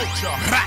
Butcher. Rap.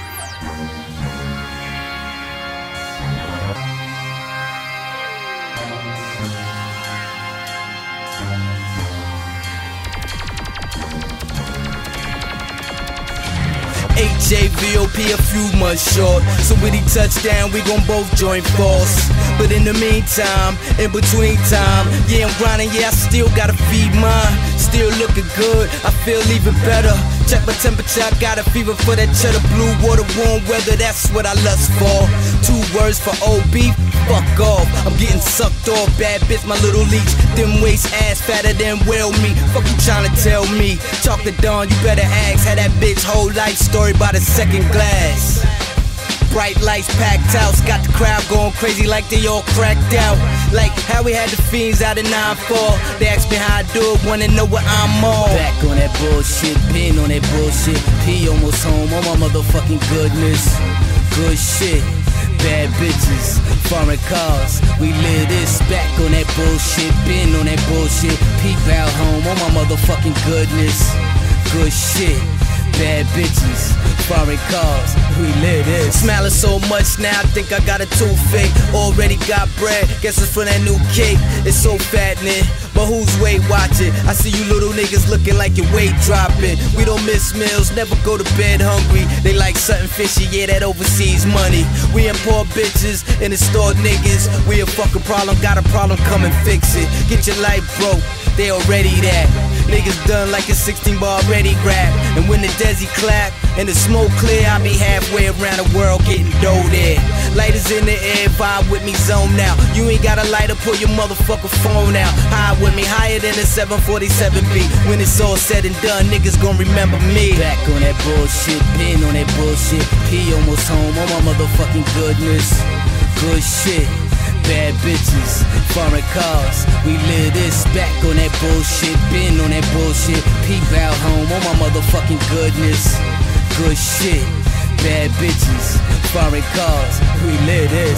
HAVOP a few months short, so with each touchdown we gon' both join force. But in the meantime, in between time, yeah I'm grinding, yeah I still gotta feed mine. Still looking good, I feel even better. Check my temperature, I got a fever for that cheddar. Blue water, warm weather, that's what I lust for. 2 words for OB, fuck off. I'm getting sucked off, bad bitch, my little leech. Dim waist, ass fatter than whale meat. Fuck you tryna tell me? Talk to Dawn, you better ask. Had that bitch whole life story by the second glass. Bright lights, packed house, got the crowd going crazy like they all cracked out. Like how we had the fiends out in 9-4. They asked me how I do it, wanna know what I'm on. Back on that bullshit, been on that bullshit. P almost home, oh my motherfucking goodness. Good shit, bad bitches, foreign cars. We live this, back on that bullshit, been on that bullshit. P bow home, oh my motherfucking goodness. Good shit, bad bitches, foreign cars, we live this. Smiling so much now, I think I got a toothache. Already got bread, guess it's from that new cake. It's so fattening, but who's Weight Watching? I see you little niggas looking like your weight dropping. We don't miss meals, never go to bed hungry. They like something fishy, yeah that overseas money. We import bitches and store niggas. We a fucking problem, got a problem, come and fix it. Get your life broke, they already that. Niggas done like a 16-bar ready grab. And when the desi clap and the smoke clear, I be halfway around the world getting dough there. Lighters in the air, vibe with me, zone now. You ain't got a lighter, pull your motherfucking phone out. High with me, higher than a 747B. When it's all said and done, niggas gon' remember me. Back on that bullshit, been on that bullshit. P almost home, oh my motherfucking goodness. Good shit, bad bitches, foreign cars. We live this, back on that bullshit, been on that bullshit. P bow home, oh my motherfucking goodness. Good shit, bad bitches, foreign cars. We live this.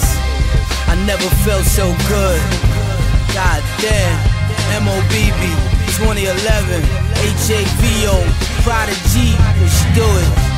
I never felt so good. God damn, MOBB 2011, HAVO, Prodigy, let's do it.